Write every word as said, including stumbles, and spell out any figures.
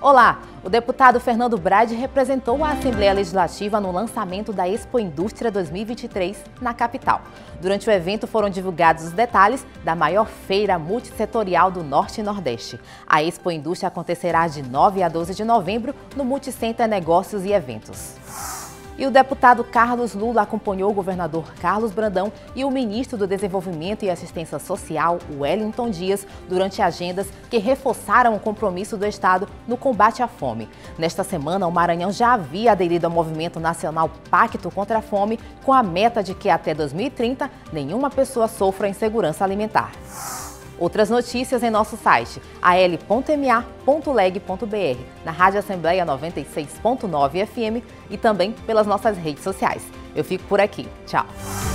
Olá! O deputado Fernando Brade representou a Assembleia Legislativa no lançamento da Expo Indústria dois mil e vinte e três na capital. Durante o evento foram divulgados os detalhes da maior feira multissetorial do Norte e Nordeste. A Expo Indústria acontecerá de nove a doze de novembro no Multicenter Negócios e Eventos. E o deputado Carlos Lula acompanhou o governador Carlos Brandão e o ministro do Desenvolvimento e Assistência Social, Wellington Dias, durante agendas que reforçaram o compromisso do Estado no combate à fome. Nesta semana, o Maranhão já havia aderido ao movimento nacional Pacto contra a Fome, com a meta de que até dois mil e trinta nenhuma pessoa sofra insegurança alimentar. Outras notícias em nosso site, a l ponto m a ponto leg ponto b r, na Rádio Assembleia noventa e seis ponto nove F M e também pelas nossas redes sociais. Eu fico por aqui. Tchau!